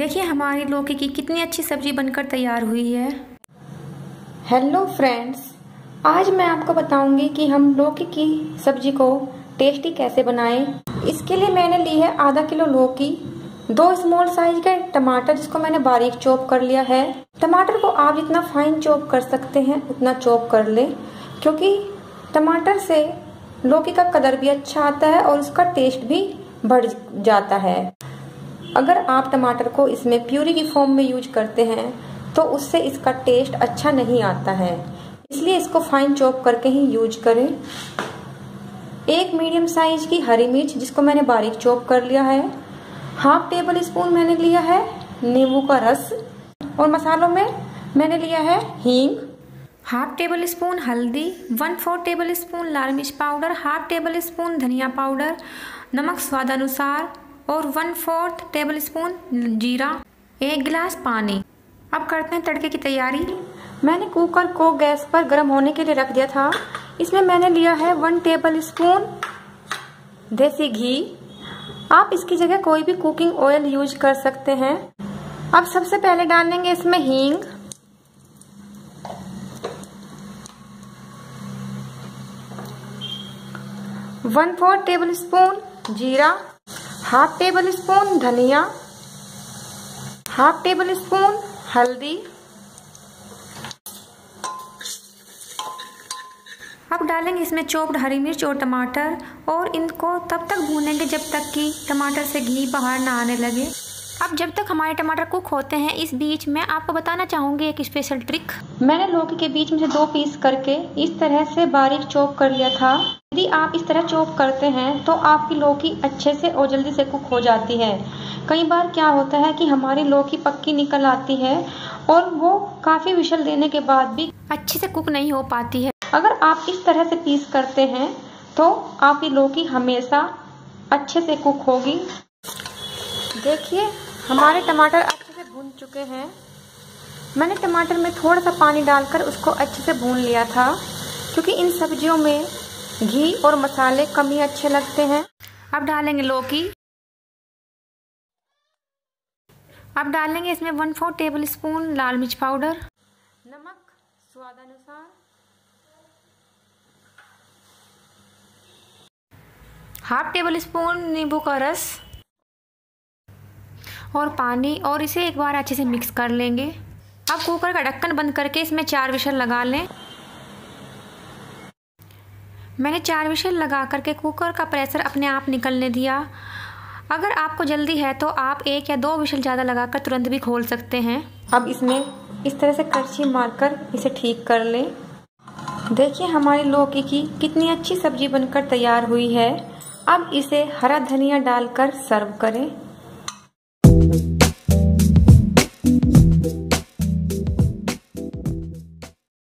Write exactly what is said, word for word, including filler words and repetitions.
देखिए हमारी लौकी की कितनी अच्छी सब्जी बनकर तैयार हुई है। हेलो फ्रेंड्स, आज मैं आपको बताऊंगी कि हम लौकी की सब्जी को टेस्टी कैसे बनाएं। इसके लिए मैंने ली है आधा किलो लौकी, दो स्मॉल साइज के टमाटर जिसको मैंने बारीक चॉप कर लिया है। टमाटर को आप जितना फाइन चॉप कर सकते हैं उतना चॉप कर लें, क्योंकि टमाटर से लौकी का कलर भी अच्छा आता है और उसका टेस्ट भी बढ़ जाता है। अगर आप टमाटर को इसमें प्यूरी की फॉर्म में यूज करते हैं तो उससे इसका टेस्ट अच्छा नहीं आता है, इसलिए इसको फाइन चॉप करके ही यूज करें। एक मीडियम साइज की हरी मिर्च जिसको मैंने बारीक चॉप कर लिया है। हाफ टेबल स्पून मैंने लिया है नींबू का रस, और मसालों में मैंने लिया है हींग, हाफ टेबल स्पून हल्दी, वन फोर्थ टेबल स्पून लाल मिर्च पाउडर, हाफ टेबल स्पून धनिया पाउडर, नमक स्वाद अनुसार और वन फोर्थ टेबल स्पून जीरा, एक गिलास पानी। अब करते हैं तड़के की तैयारी। मैंने कुकर को गैस पर गर्म होने के लिए रख दिया था। इसमें मैंने लिया है वन टेबल स्पून देसी घी। आप इसकी जगह कोई भी कुकिंग ऑयल यूज कर सकते हैं। अब सबसे पहले डालेंगे इसमें हींग, वन फोर्थ टेबल स्पून जीरा, हाफ टेबल स्पून धनिया, हाफ टेबल स्पून हल्दी। अब डालेंगे इसमें चॉप्ड हरी मिर्च और टमाटर, और इनको तब तक भूनेंगे जब तक कि टमाटर से घी बाहर ना आने लगे। अब जब तक हमारे टमाटर कुक होते हैं, इस बीच मैं आपको बताना चाहूँगी एक स्पेशल ट्रिक। मैंने लौकी के बीच में से दो पीस करके इस तरह से बारीक चॉप कर लिया था। यदि आप इस तरह चॉप करते हैं तो आपकी लौकी अच्छे से और जल्दी से कुक हो जाती है। कई बार क्या होता है कि हमारी लौकी पक्की निकल आती है और वो काफ़ी विशल देने के बाद भी अच्छे से कुक नहीं हो पाती है। अगर आप इस तरह से पीस करते हैं तो आपकी लौकी हमेशा अच्छे से कुक होगी। देखिए हमारे टमाटर अच्छे से भून चुके हैं। मैंने टमाटर में थोड़ा सा पानी डालकर उसको अच्छे से भून लिया था, क्योंकि इन सब्जियों में घी और मसाले कम ही अच्छे लगते हैं। अब डालेंगे लौकी। अब डालेंगे इसमें वन फोर्थ टेबल स्पून लाल मिर्च पाउडर, नमक स्वाद अनुसार, हाफ टेबल स्पून नींबू का रस और पानी, और इसे एक बार अच्छे से मिक्स कर लेंगे। अब कुकर का ढक्कन बंद करके इसमें चार विशल लगा लें। मैंने चार विशल लगा करके कुकर का प्रेशर अपने आप निकलने दिया। अगर आपको जल्दी है तो आप एक या दो विशल ज़्यादा लगाकर तुरंत भी खोल सकते हैं। अब इसमें इस तरह से करछी मारकर इसे ठीक कर लें। देखिए हमारी लौकी की कितनी अच्छी सब्जी बनकर तैयार हुई है। अब इसे हरा धनिया डालकर सर्व करें।